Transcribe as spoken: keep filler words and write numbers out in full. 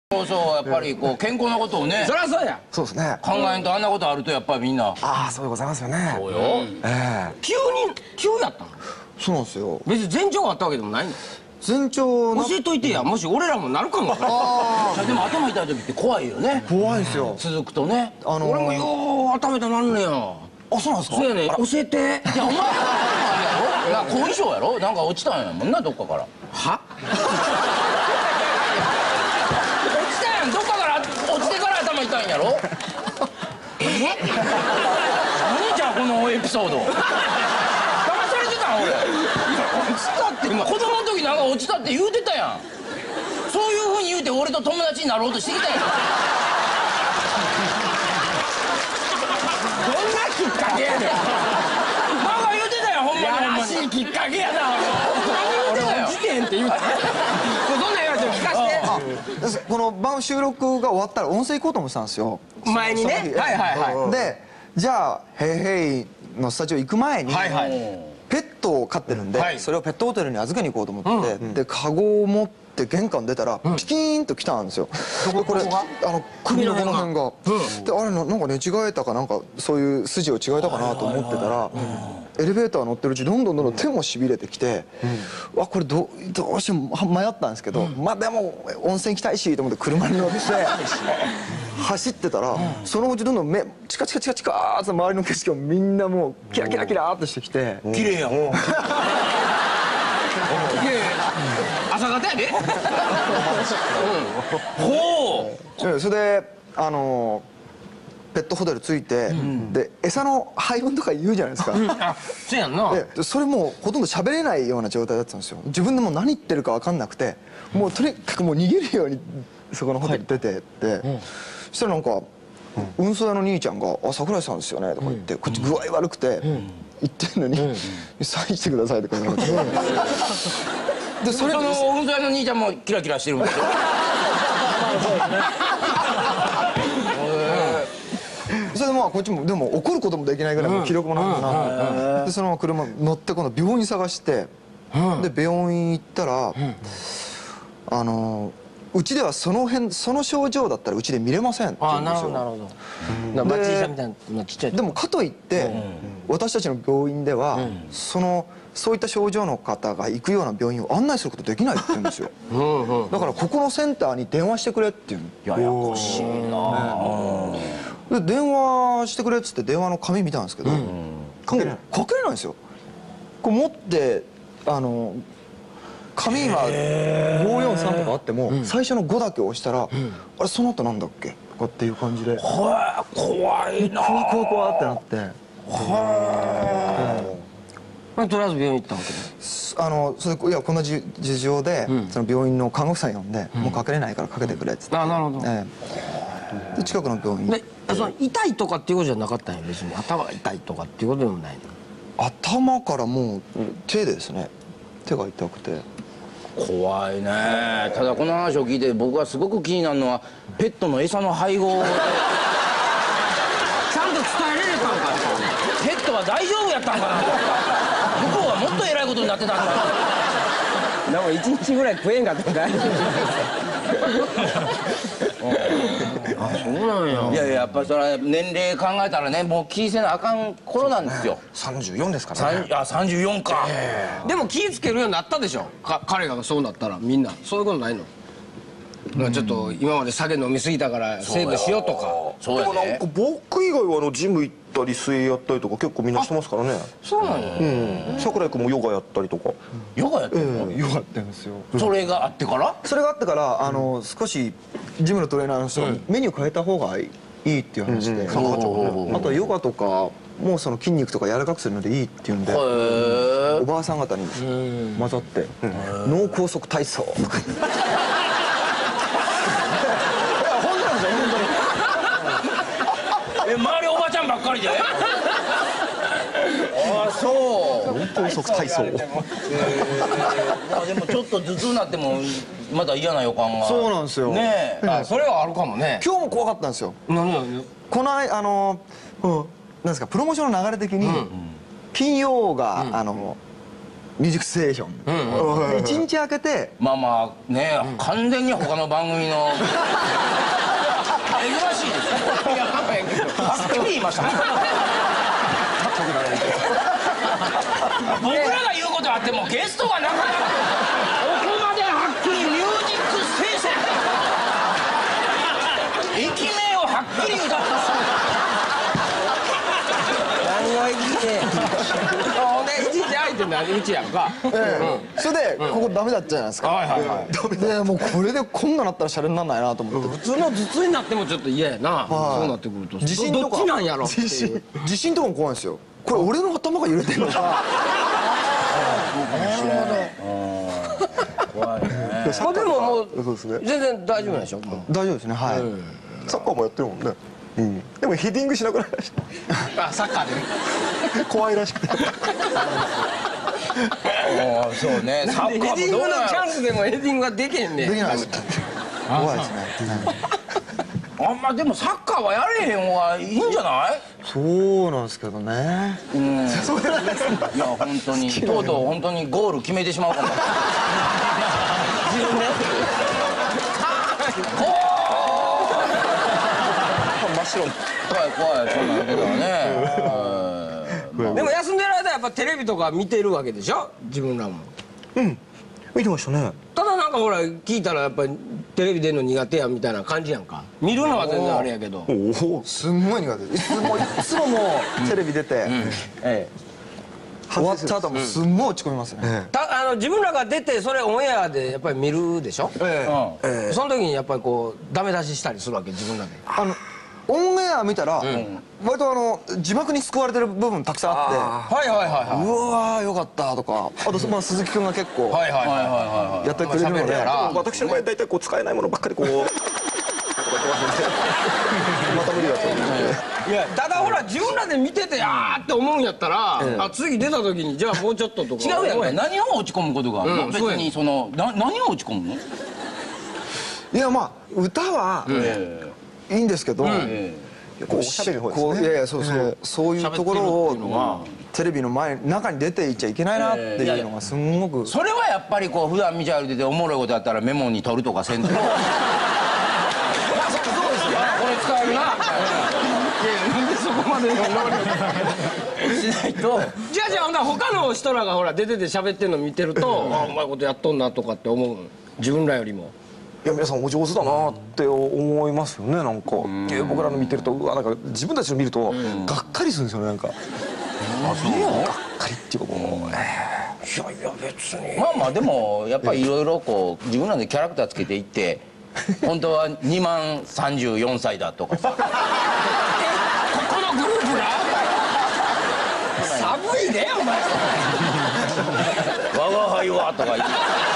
そうそう、やっぱりこう健康なことをね、 そりゃそうや。 そうですね。 考えんとあんなことあるとやっぱりみんな。 ああ、そうでございますよね。 そうよ。 ええ。 急に急やったの？ そうなんですよ。 別に前兆があったわけでもないの？ 前兆な。 教えといてや、もし俺らもなるかも。 ああ、でも頭痛い時って怖いよね。 怖いですよ。 続くとね。 あのー、 俺もよう頭痛なんねや。 あ、そうなんですか。 そうやね、教えて。いや、 お前な後遺症やろ。なんか落ちたんやもんな、どっかから。 は？ 落ちたやん、どっかから落ちてから頭痛いんやろ。え？何じゃこのエピソード。騙されてたん俺。落ちたって子供の時なんか落ちたって言うてたやん。そういう風に言うて俺と友達になろうとしてきたやん。 どんなきっかけやねん。 なんか言うてたやん、ほんまに。 やらしいきっかけやな。 俺俺落ちてんって言うて。どんなん言われても聞かして。 この番組収録が終わったら温泉行こうと思ってたんですよ。 前にね。はいはいはい。 で、じゃあ「へいへい」のスタジオ行く前に、 はいはい。 ペットを飼ってるんで、 はいそれをペットホテルに預けに行こうと思って、でカゴを持って玄関出たらピキーンと来たんですよ。でこれあの首のこの辺が。であれな、なんか寝違えたかなんかそういう筋を違えたかなと思ってたら、エレベーター乗ってるうちどんどんどんどん手もしびれてきて、わこれどどうしても迷ったんですけど、まあでも温泉行きたいしと思って車に乗って走ってたら、そのうちどんどん目チカチカチカチカーッと周りの景色をみんなもうキラキラキラーっとしてきて。 綺麗やん。 朝方やで。 ほう。 それであのペットホテル着いて、で餌の配分とか言うじゃないですか。 あ、そうやんな。 でそれもうほとんど喋れないような状態だったんですよ。自分でも何言ってるか分かんなくて、もうとにかくもう逃げるようにそこのホテル出てって、そしたらなんか運送屋の兄ちゃんが「あ、桜井さんですよね」とか言って、こっち具合悪くて言ってんのに「サインしてください」とか言われて。でそれその運送屋の兄ちゃんもキラキラしてるんですよ。 それでまあこっちもでも怒ることもできないぐらいもう気力もなくなって、でそのまま車乗って今度病院探して、で病院行ったらあのうちではその辺その症状だったらうちで見れませんって言うんですよ。 なるほどなるほど。バッチリさんみたいなちっちゃい。 でもかといって私たちの病院ではそのそういった症状の方が行くような病院を案内することできないって言うんですよ。だからここのセンターに電話してくれっていう。 ややこしいな。 で電話してくれっつって電話の紙見たんですけど、かけれないんですよ。こう持ってあの紙がごよんさんとかあっても最初のごだけ押したら「あれその後なんだっけ?」とかっていう感じで、 はあ、怖いな。 怖怖怖ってなって。 とりあえず病院行ったわけで。 あのそれいやこんな事情でその病院の看護婦さん呼んで「もうかけれないからかけてくれ」っつって。 あ、なるほど。 で近くの病院で、その痛いとかっていうことじゃなかったんや、別に。頭が痛いとかっていうことでもないの。 頭からもう手でですね、手が痛くて。 怖いね。ただこの話を聞いて僕がすごく気になるのはペットの餌の配合。 ちゃんと伝えれれたんか。 ペットは大丈夫やったんかな。向こうはもっとえらいことになってたんだ。 なんか一日ぐらい食えんかったんかい。あ、そうなんや。 いやいや、やっぱりそれは年齢考えたらね、もう気ぃせなあかん頃なんですよ。 さんじゅうよんですからね。 あ、さんじゅうよんか。 でも気ぃつけるようになったでしょ。か彼らがそうなったらみんなそういうことないの？ちょっと今まで酒飲みすぎたからセーブしようとか。 そうやね。 でもなんか僕以外はあのジム行ったり水泳やったりとか結構みんなしてますからね。 そうなんや。 うん。桜井君もヨガやったりとか。 ヨガやってんの？ よかったんですよ。 それがあってから？ それがあってからあの少しジムのトレーナーの人がメニュー変えた方がいいっていう話で、あとはヨガとかもうその筋肉とか柔らかくするのでいいっていうんで、おばあさん方に混ざって脳梗塞体操とか。 え、周りおばちゃんばっかりで？ああ、そう。 脳梗塞体操。 まあでもちょっと頭痛になってもまだ嫌な予感が。 そうなんですよ。 ねえ。 あ、それはあるかもね。 今日も怖かったんですよ。 何何？ この間あのなんですかプロモーションの流れ的に金曜があのミュージックステーションで一日空けてまあまあね、完全に他の番組の珍しいですね。いやなんかやけどはっきり言いました僕らが言うことはあってもゲストがなかなかここまではっきりミュージックステーション駅名をはっきり歌った何が駅名ほんで一日空いてんだうちやんか。 それでここダメだったじゃないですか。 はいはいはい。 でもうこれでこんななったらシャレになんないなと思って普通の頭痛になってもちょっと嫌やな。そうなってくると地震とかどっちなんやろっていう。 地震地震とかも怖いんですよ。これ俺の頭が揺れてるのか。 怖いね。 まあでももうそうですね全然大丈夫なんでしょ。 大丈夫ですね。はいサッカーもやってるもんねうんでもヘディングしなくなりましあサッカーでね。 た怖いらしくてああそうね。サッカーヘディングのもどうなんやチャンスでもヘディングができへんね。 できないです。怖いですね。 ろ。あんまでもサッカーはやれへん方がいいんじゃない？ そうなんですけどね。 うんそうですね。いや本当にとうとう本当にゴール決めてしまうかも。自分で。 真っ白怖い怖いそうなんだけどね。 でも休んでる間やっぱテレビとか見てるわけでしょ自分らも。 うん見てましたねただなんかほら聞いたらやっぱりテレビ出るの苦手やみたいな感じやんか。見るのは全然あれやけど。 おおすんごい苦手。いつもいつももうテレビ出てえ終わった後もすんごい落ち込みますね。 たあの自分らが出てそれオンエアでやっぱり見るでしょ。 え。うん。 その時にやっぱりこうダメ出ししたりするわけ自分らで。 あのオンエア見たら割とあの字幕に救われてる部分たくさんあはいはいはいはって、うわーよかったとか、あとまあ鈴木くんが結構い。はいはいはいはいははいはい。 やってくれるので、 私の場合大体こう使えないものばっかりこうまた無理だと思ってい。いやただほら自分らで見ててあーって思うんやったら、あ次出た時にじゃあもうちょっととか。 違うやんか。何を落ち込むことがあるの？別うんそうやにそのな何を落ち込むの？ いやまあ歌はえいいんですけど、 え。 こうおしゃべりの方ですねこういやいやそうそうそういうところ喋ってるっていうのはをテレビの前中に出ていっちゃいけないなっていうのがすんごく。 それはやっぱりこう普段道歩いてておもろいことやったらメモに取るとかせんと。これ使えるな。 なんでそこまでの能力しないと。 じゃあじゃあほんなら他の人らがほら出てて喋ってんの見てるとあうまいことやっとんなとかって思う自分らよりも。 いや皆さんお上手だなって思いますよねなんかいや僕らの見てるとうわなんか自分たちの見るとがっかりするんですよねなんかあそう。 がっかりっていうかもういやいや別に。 まあまあでもやっぱりいろいろこう自分らでキャラクターつけていって本当はにまんさんじゅうよんさいだとかさ。 このグループが寒いねお前。 我が輩はとか言って。